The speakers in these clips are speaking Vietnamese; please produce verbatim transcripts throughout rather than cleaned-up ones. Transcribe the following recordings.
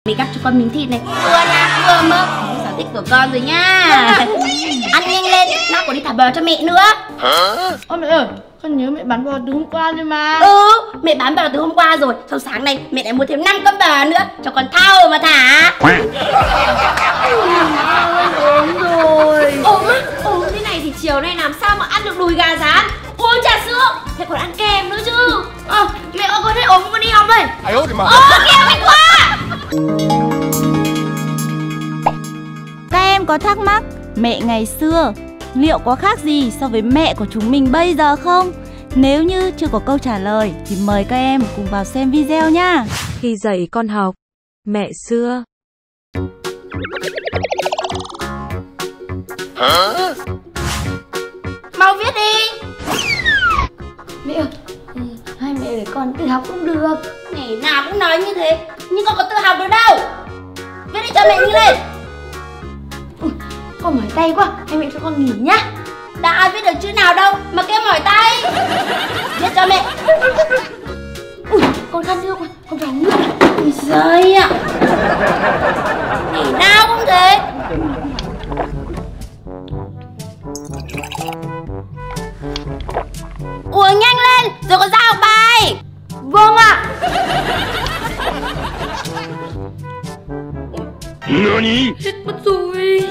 Mẹ cắt cho con miếng thịt này, vừa nạc vừa mỡ, sở thích của con rồi nha. Ăn nhanh lên, nó còn đi thả bò cho mẹ nữa. Ơ mẹ ơi, con nhớ mẹ bán bò từ hôm qua rồi mà. Ừ, mẹ bán bò từ hôm qua rồi. Sau sáng nay mẹ lại mua thêm năm con bò nữa cho con thao mà thả. Ốm rồi. Ốm á, ốm thế này thì chiều nay làm sao mà ăn được đùi gà rán, uống trà sữa, thế còn ăn kem nữa chứ. Ờ, mẹ ơi con thấy ốm con đi học đây. Ơ kìa mày quá. Các em có thắc mắc mẹ ngày xưa liệu có khác gì so với mẹ của chúng mình bây giờ không? Nếu như chưa có câu trả lời thì mời các em cùng vào xem video nha. Khi dạy con học, mẹ xưa. Hả? Mau viết đi. Mẹ ơi, hai mẹ để con tự học cũng được. Ngày nào cũng nói như thế, nhưng con có tự học được đâu. Viết đi cho mẹ nhanh lên. Con mỏi tay quá, hai mẹ cho con nghỉ nhá. Đã ai viết được chữ nào đâu mà kêu mỏi tay. Viết cho mẹ. Ui, con khăn nước quá, con phải uống nước. Ôi giời ạ. Ngày nào cũng thế. Uống nhanh lên rồi còn ra học bài. Vâng ạ. Nani? Hết mất rồi.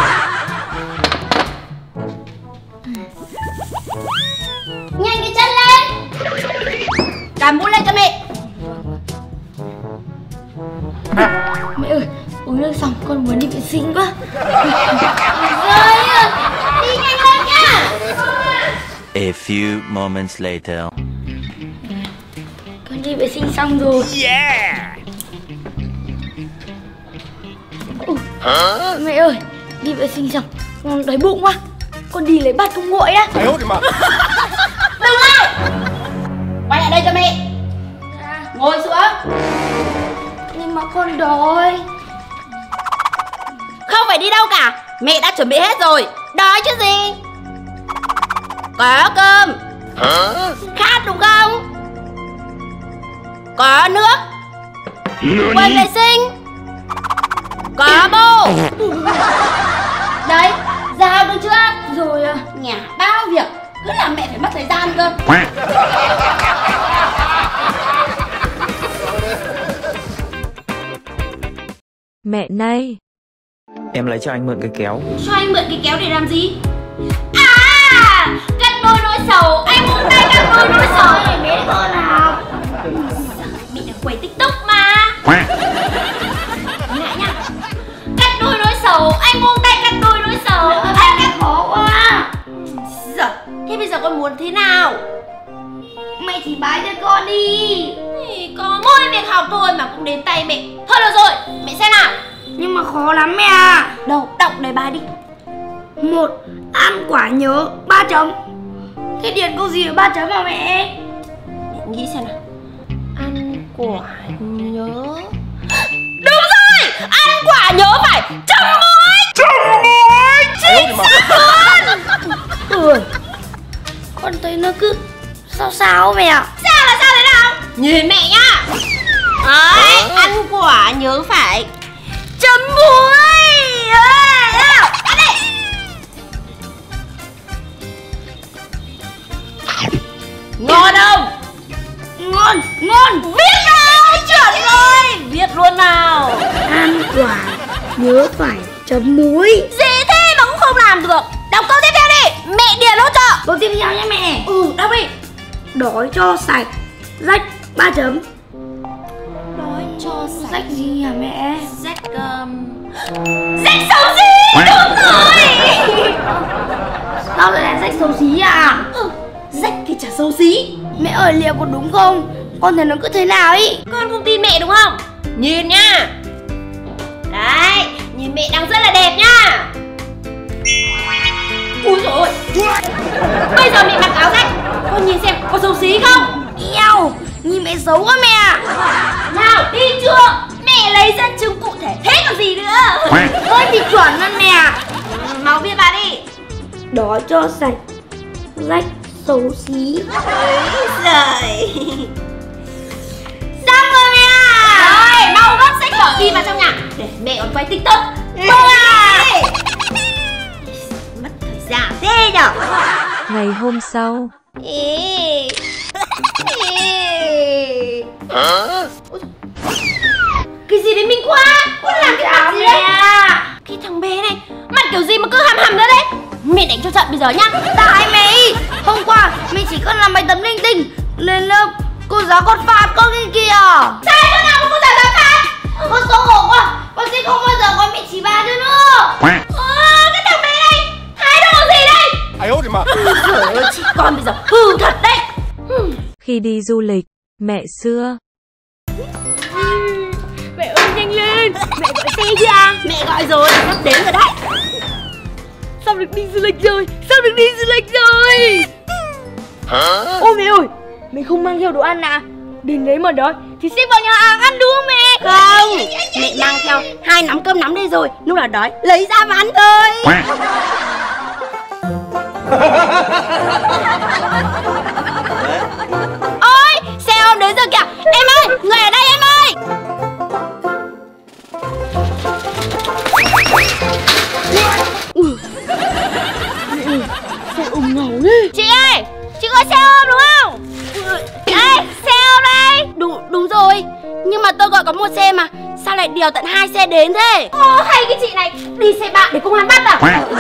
Nhanh cái chân lên. Cầm bút lên cho mẹ. Mẹ ơi, uống nước xong con muốn đi vệ sinh quá. Rồi, đi nhanh lên nha. A few moments later. Con đi vệ sinh xong rồi. Yeah! Ủa, mẹ ơi, đi vệ sinh xong con đói bụng quá. Con đi lấy bát công nguội á. Dừng lại. Quay lại đây cho mẹ. Ngồi xuống. Nhưng mà con đói. Không phải đi đâu cả, mẹ đã chuẩn bị hết rồi. Đói chứ gì. Có cơm. Khát đúng không? Có nước. Quần vệ sinh. Có bô. Đấy, giao được chưa? Rồi à. Nhà bao việc, cứ làm mẹ phải mất thời gian cơ. Mẹ này. Em lấy cho anh mượn cái kéo. Cho anh mượn cái kéo để làm gì? À, cắt đôi nỗi sầu. Anh muốn tay cắt đôi nỗi sầu để mẹ con học. Mẹ đang quay TikTok mà. Lại nha. Cắt đôi nỗi sầu. Anh buông tay cắt đôi nỗi sầu. Anh cắt khó quá. Giời, thế bây giờ con muốn thế nào? Mẹ chỉ bái cho con đi. Thì con mỗi việc học thôi mà cũng đến tay mẹ. Thôi được rồi, mẹ xem nào. Nhưng mà khó lắm mẹ à. Đâu, đọc đề bài đi. Một, ăn quả nhớ ba chấm. Thế điền câu gì ở ba chấm hả mẹ? Nghĩ xem nào. Ăn quả nhớ. Đúng rồi, ăn quả nhớ phải chấm muối. Chấm muối. Chính xác luôn. Ừ, con thấy nó cứ sao sao mẹ ạ. Sao là sao thế nào? Nhìn mẹ nhá. Đấy, ăn quả nhớ phải chấm muối. Ê, nào, ăn đi. Ngon không? Ngon, ngon. Viết nào, chuẩn rồi. Viết luôn nào. Ăn quả nhớ phải chấm muối. Dễ thế mà cũng không làm được. Đọc câu tiếp theo đi, mẹ điền hỗ trợ. Câu tiếp theo nhé mẹ. Ừ, đọc đi. Đói cho sạch, rách ba chấm. Đói cho sạch. Rách gì hả mẹ? Rách um... rách xấu xí. Đúng rồi. Sao lại là rách xấu xí à? Ừ, rách thì chả xấu xí. Mẹ ơi liệu có đúng không? Con thấy nó cứ thế nào ý. Con không tin mẹ đúng không? Nhìn nha. Đấy, nhìn mẹ đang rất là đẹp nhá. Úi dồi ôi. Bây giờ mẹ mặc áo rách, con nhìn xem có xấu xí không? Eo, nhìn mẹ xấu quá mẹ. Nào, đi chưa? Mẹ lấy dẫn chứng cụ thể thế còn gì nữa. Ôi bị chuẩn luôn mẹ. Ừ, mau viết vào đi. Đói cho sạch, rách xấu xí. Ôi giời. Xong rồi mẹ. Rồi, mau gấp sách vở đi vào trong nhà. Mẹ còn quay TikTok. Mất thời gian thế nhở. Ngày hôm sau. Ê. Ê. Cái gì đấy Minh Khoa? Con làm cái mặt gì đấy? Cái thằng bé này mặt kiểu gì mà cứ hầm hầm nữa đấy. Mẹ đánh cho trận bây giờ nhá. Tại mẹ, hôm qua mẹ chỉ cần làm bài tập linh tinh lên lớp cô giáo còn phạt con kia kìa. Sai con nào mà cô giáo dám phạt? Con xấu hổ quá, con sẽ không bao giờ có mẹ chỉ ba nữa nữa. Ờ, cái thằng bé này thái độ gì đây? Trời ơi, chị con bây giờ hư thật đấy. Khi đi du lịch, mẹ xưa. Mẹ ơi nhanh lên, mẹ gọi xe chưa? Mẹ gọi rồi, sắp đến rồi đấy. Sắp được đi du lịch rồi, sắp được đi du lịch rồi. Ôi mẹ ơi, mẹ không mang theo đồ ăn à? Đến đấy mà đói thì xếp vào nhà hàng ăn đúng không mẹ? Không, mẹ mang theo hai nắm cơm nắm đây rồi, lúc nào đói lấy ra mà ăn thôi. Ôi, xe ôm đến rồi kìa. Em ơi, người ở đây em ơi. Xe ôm ngầu đấy. Chị ơi, chị gọi xe ôm đúng không? Đây, xe ôm đây. Đúng, đúng rồi, nhưng mà tôi gọi có một xe mà sao lại điều tận hai xe đến thế? Ô, hay cái chị này đi xe bạn để công an bắt à?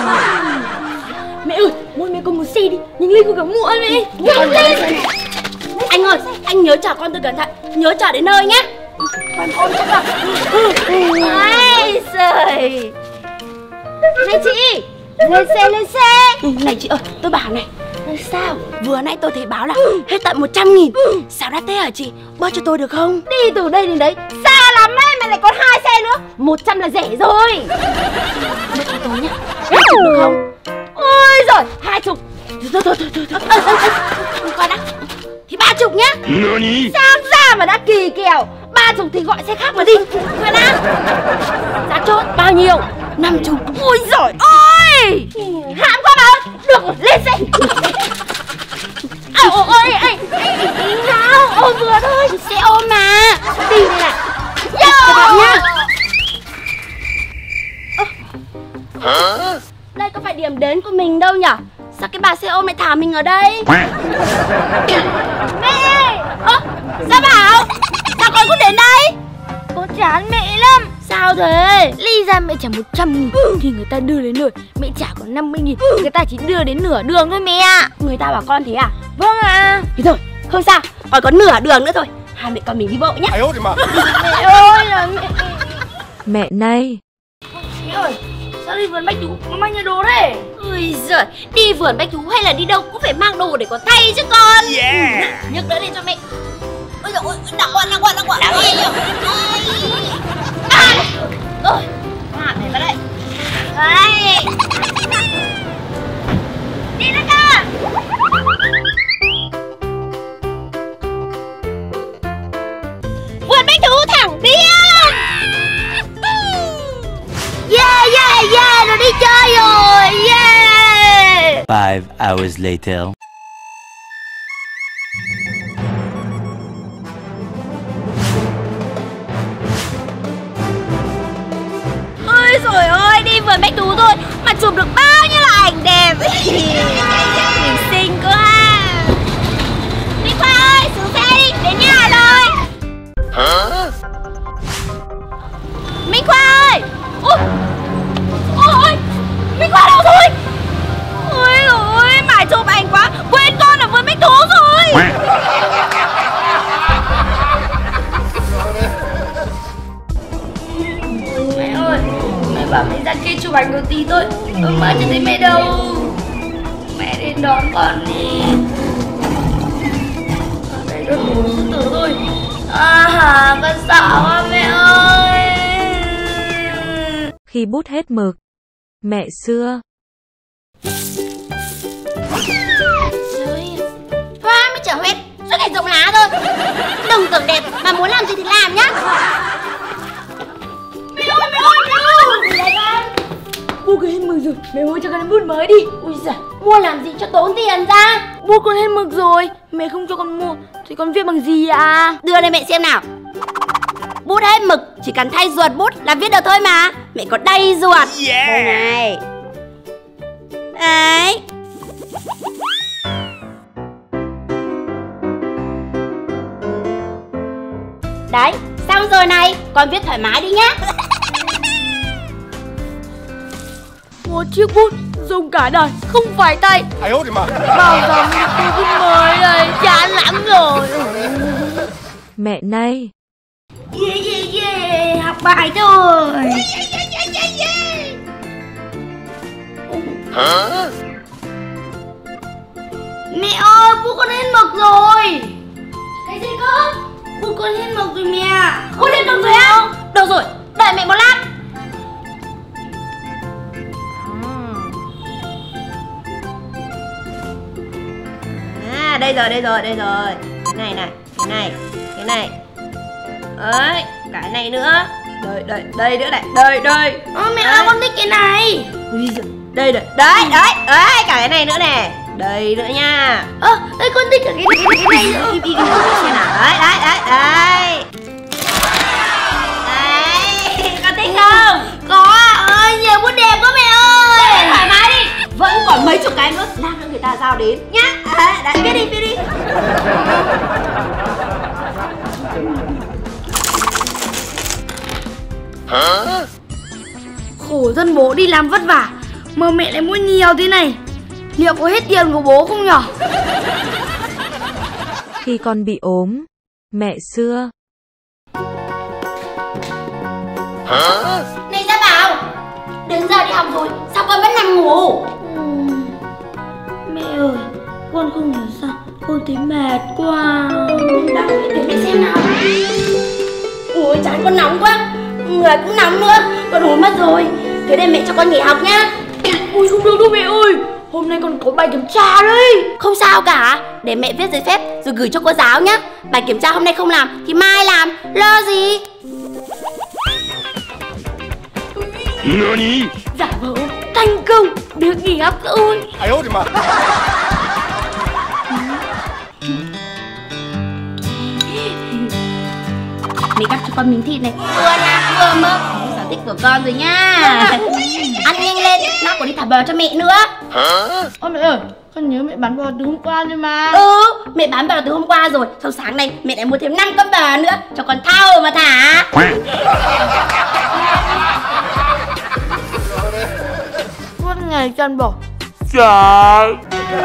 Mẹ ơi, mỗi mẹ con một xe đi, nhanh lên con cả muộn mẹ. Nhanh lên. Anh ơi, anh nhớ chở con tôi cẩn thận, nhớ chở đến nơi nhé. Con ôm chắc là. Ây giời. Này chị, lên xe lên xe. Ừ, này chị ơi, tôi bảo này. Sao? Vừa nãy tôi thấy báo là hết tận một trăm nghìn. Sao đắt thế hả chị? Bớt cho tôi được không? Đi từ đây đến đấy xa lắm ấy, mà lại còn hai xe nữa. Một trăm là rẻ rồi. Bớt cho tôi nhá. Hai chục được không? Ôi giời, hai chục. Thôi thôi thôi thôi thôi. Ơ, ơ, ơ. Coi đã. Thì ba chục nhá. Sang ra mà đã kỳ kèo. Ba chục thì gọi xe khác mà đi. Coi đã. Giá chốt bao nhiêu? Năm chục. Ôi giời ơi, hãm quá mà. Được rồi, lên xe. À, ôi ôi ôi nào, ôi vừa thôi. Xe ôm mà. Đi đây này. Cho bạn nhá. Đây có phải điểm đến của mình đâu nhở? Sao cái bà xe ôm lại thả mình ở đây? Mẹ. Ơ, Gia Bảo, sao con cũng đến đây? Con chán mẹ lắm. Sao thế? Ly ra mẹ trả một trăm nghìn thì người ta đưa đến nơi mẹ trả còn năm mươi nghìn. Người ta chỉ đưa đến nửa đường thôi mẹ. Người ta bảo con thế à? Vâng ạ. À. Thế thôi, không sao, còn có nửa đường nữa thôi. Hai mẹ con mình đi bộ nhé. Mẹ ơi là mẹ. Mẹ này. Mẹ ơi, sao đi vườn bách thú mà mang nhiều đồ thế? Ôi giời, đi vườn bách thú hay là đi đâu cũng phải mang đồ để có tay chứ con. Yeah. Nhấc đỡ lên cho mẹ. Ôi giời ơi, nặng quá, nặng quá, nặng quá. Nặng quá. Rồi, hạt này vào đây. Đây. Đi nữa con. Vườn bách thú thẳng tiến. Yeah, yeah, yeah, nó đi chơi rồi. Yeah. Five hours later. Ôi trời ơi, đi vườn bách thú thôi mà chụp được bao nhiêu là ảnh đẹp. Mình xinh quá. Minh Khoa ơi, xuống xe đi, đến nhà rồi. Hả? Minh Khoa ơi. Ôi, ôi, Minh Khoa đâu rồi? Ôi ôi, mải chụp ảnh quá, quên con ở vườn bách thú rồi. Mẹ ơi, mẹ bảo mẹ ra kia chụp ảnh một tí thôi. Ông mà chưa thấy mẹ đâu. Mẹ đến đón con đi. Con đây đốt bố sư tử thôi. À hả, con sợ quá mẹ ơi. Khi bút hết mực. Mẹ xưa. Trời, hoa mới chở hết, suốt ngày rộng lá thôi. Đừng tưởng đẹp mà muốn làm gì thì làm nhá. Mẹ ơi, mẹ ơi, mẹ ơi. Đây con. Bố con hết mực rồi, mẹ mua cho con bút mới đi. Ui giời, mua làm gì cho tốn tiền ra. Bút con hết mực rồi, mẹ không cho con mua thì con viết bằng gì ạ? Đưa đây mẹ xem nào. Bút hết mực, chỉ cần thay ruột bút là viết được thôi mà. Mẹ có đầy ruột. Yeah. Đây này. Đấy. Đấy, xong rồi này, con viết thoải mái đi nhá. Một chiếc bút dùng cả đời không phải tay. Bao giờ tôi cũng mới đây, chán lắm rồi. Mẹ này. Yeah, yeah, yeah, học bài rồi. Hả? Mẹ ơi, bút con hết mực rồi. Cái gì cơ? Bút con hết mực rồi mẹ. Bút hết mực rồi á? Được rồi, đợi mẹ một lát. À, đây rồi, đây rồi, đây rồi. Cái này này, cái này, cái này. Đấy, cái này nữa. Đây, đây, đây nữa này, đây, đây. Ơ mẹ ơi, con thích cái này. Ui giời, đây, đây, đấy, đấy, đấy, cả cái này nữa nè. Đây nữa nha. Ơ, đây con thích cả cái này, cái này nữa. Im, im, im, xem nào, đấy, đấy, đấy, đấy. Đấy, con thích không? Có ạ, ơi, nhiều bút đẹp quá mẹ ơi. Thoải mái đi, vẫn còn mấy chục cái nữa, lát nữa người ta giao đến nhá. Đấy, đấy, viết đi, viết đi. Hả? Khổ thân bố đi làm vất vả mà mẹ lại mua nhiều thế này. Liệu có hết tiền của bố không nhở? Khi con bị ốm, mẹ xưa. Hả? Này Gia Bảo, đến giờ đi học rồi, sao con vẫn nằm ngủ? Uhm, mẹ ơi, con không hiểu sao con thấy mệt quá. Đâu, để mẹ xem nào. Ui, chán con nóng quá, người cũng nóng nữa, con ốm mất rồi. Thế để mẹ cho con nghỉ học nhá. Ui không được đâu mẹ ơi, hôm nay con có bài kiểm tra đấy. Không sao cả, để mẹ viết giấy phép rồi gửi cho cô giáo nhá. Bài kiểm tra hôm nay không làm thì mai làm, lo gì. Nani? Giả vờ thành công, được nghỉ học rồi. Mẹ cắt cho con miếng thịt này, vừa nạc vừa mỡ, sở thích của con rồi nha. Ăn nhanh lên, nó còn đi thả bò cho mẹ nữa. Hả? Ôi mẹ ơi, con nhớ mẹ bán bò từ hôm qua rồi mà. Ừ, mẹ bán bò từ hôm qua rồi. Sau sáng nay mẹ lại mua thêm năm con bò nữa cho con thao mà thả. Suốt ngày chăn bò. Trời.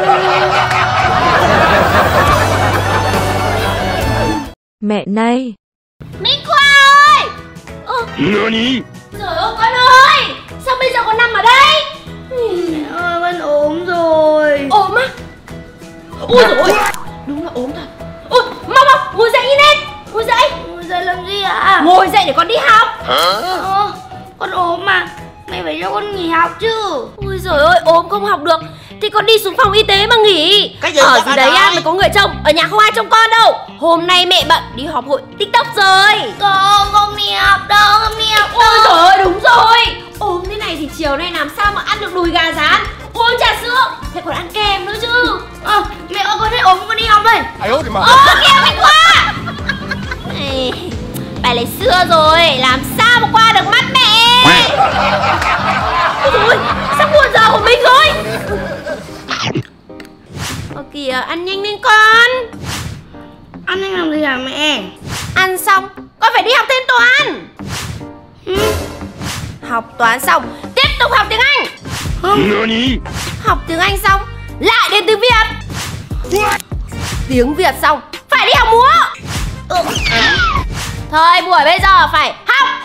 Mẹ này. Minh Khoa ơi. Ơ, Nani? trời ơi con ơi, sao bây giờ con nằm ở đây? Mẹ ơi, con ốm rồi. Ốm á? Ui dồi ôi, đúng là ốm thật. Ôi, mau mau, ngồi dậy đi lên. Ngồi dậy. Ngồi dậy làm gì ạ? Ngồi dậy để con đi học. Hả? Ờ, con ốm mà, mẹ phải cho con nghỉ học chứ. Ui giời ơi, ốm không học được thì con đi xuống phòng y tế mà nghỉ. Cái gì ở vậy gì bà đấy nội? á, mới có người trông. Ở nhà không ai trông con đâu. Hôm nay mẹ bận đi họp hội TikTok rồi. Con không đi học đâu, không đi học đâu. Ôi trời ơi, đúng rồi. Ốm thế này thì chiều nay làm sao mà ăn được đùi gà rán, uống trà sữa, thế còn ăn kem nữa chứ. Ờ, mẹ ơi, con thấy ốm, con đi học đây. Ơ kìa Minh Khoa. Này, bài lấy xưa rồi, làm sao mà qua được mắt mẹ. Ôi trời ơi, sắp muộn giờ của mình rồi. Ơ kìa, ăn nhanh lên con. Ăn anh làm gì hả mẹ? Ăn xong, con phải đi học thêm toán. Ừ. Học toán xong, tiếp tục học tiếng Anh. Nani? Học tiếng Anh xong, lại đến tiếng Việt. Tiếng Việt xong, phải đi học múa. Ừ. Thôi buổi bây giờ phải học